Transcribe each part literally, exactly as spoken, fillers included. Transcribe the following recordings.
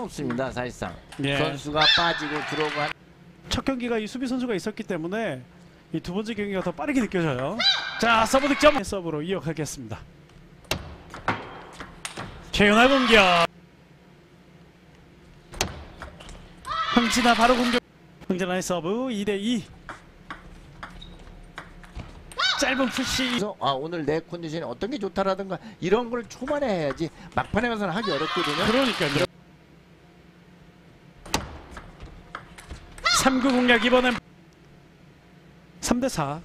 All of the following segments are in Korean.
없습니다. 사실상 예. 선수가 빠지고 들어오고 한... 첫 경기가 이 수비 선수가 있었기 때문에 이 두 번째 경기가 더 빠르게 느껴져요. 자, 서브 득점 서브로 이어가겠습니다. 최윤아 공격. 황진아 바로 공격. 황진아의 서브 이 대 이. 짧은 푸시. 그래서 아, 오늘 내 컨디션이 어떤 게 좋다라든가 이런 걸 초반에 해야지 막판에 가서는 하기 어렵거든요. 그러니까요. 삼 구 공략 이번엔 삼 대 사.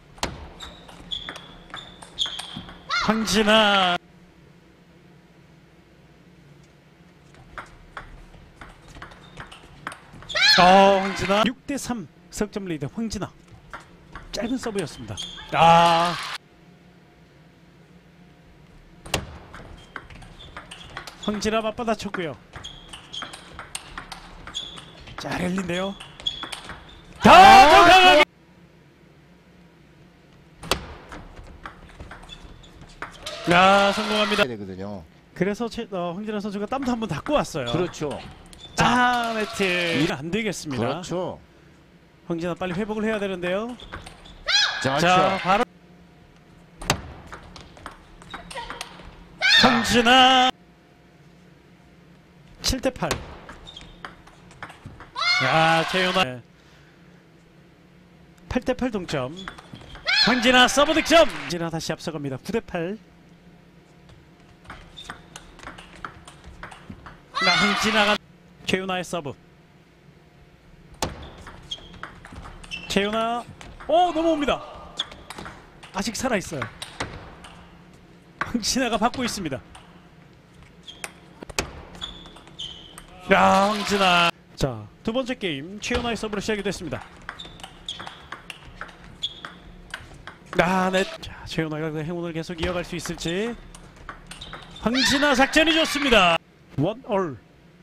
황진아. 어, 황진아 육 대 삼 석점 리드. 황진아 짧은 서브였습니다. 아, 황진아 맞받아쳤고요. 잘 흘린데요. 더 강하게. 야, 성공합니다. 되거든요. 그래서 최, 어, 황진아 선수가 땀도 한번 닦고 왔어요. 그렇죠. 아, 네트. 이거 안 되겠습니다. 그렇죠. 황진아 빨리 회복을 해야 되는데요. 자, 자, 바로 황진아 칠 대 팔. 야, 최윤아 팔 대 팔 동점. 황진아 서브 득점. 황진아 다시 앞서갑니다. 구 대 팔. 나 황진아가 최윤아의 서브. 최윤아 오, 넘어옵니다. 아직 살아있어요. 황진아가 받고 있습니다. 야, 황진아. 자, 두 번째 게임 최윤아의 서브로 시작이 됐습니다. 아, 네. 자, 최윤아가 그 행운을 계속 이어갈 수 있을지. 황진아 작전이 좋습니다. 원 올.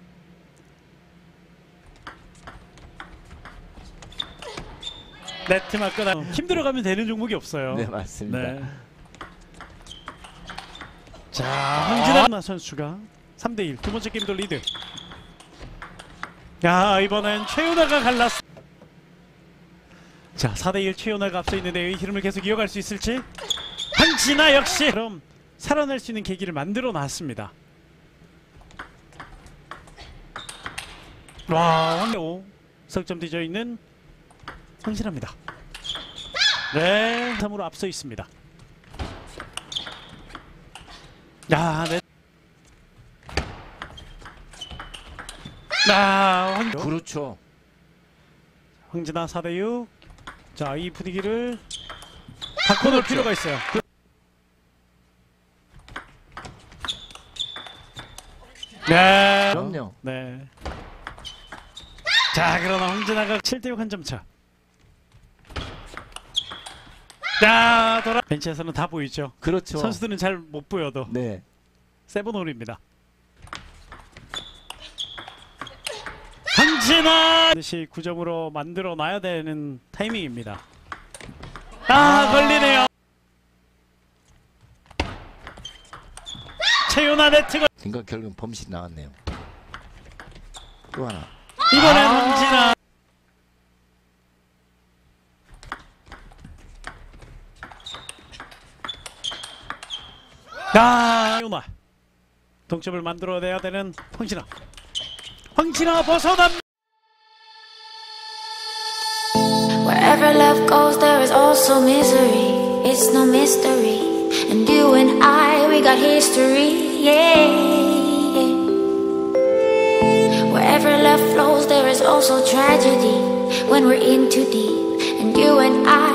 네트 맞거나 힘들어가면 되는 종목이 없어요. 네, 맞습니다. 네. 자, 황진아 선수가 삼 대 일 두 번째 게임도 리드. 야, 이번엔 최윤아가 갈랐어. 자, 사 대 일 최윤아가 앞서 있는데 이 흐름을 계속 이어갈 수 있을지. 황진아 역시 그럼 살아날 수 있는 계기를 만들어 놨습니다. 와, 황 석점 뒤져 있는 황진아입니다. 네, 삼으로 앞서 있습니다. 야, 네. 아, 황... 그렇죠. 황진아 사 대 육. 자, 이 분위기를 바꿔놓을 그렇죠. 필요가 있어요. 네. 그럼요. 네. 자, 그러나 황진아가 칠 대 육 한 점 차. 자, 돌아. 벤치에서는 다 보이죠. 그렇죠. 선수들은 잘 못 보여도. 네. 세븐홀입니다. 황진아 반드시 구 점으로 만들어 놔야 되는 타이밍입니다. 아, 아 걸리네요. 최윤아 네트가. 그러니까 결국은 범실 나왔네요. 또 하나. 이번엔 아 황진아. 아, 윤아 동점을 만들어내야 되는 황진아. 황진아 벗어납. Wherever love goes, there is also misery. It's no mystery. And you and I, we got history. Yeah. Wherever love flows, there is also tragedy. When we're in too deep, and you and I.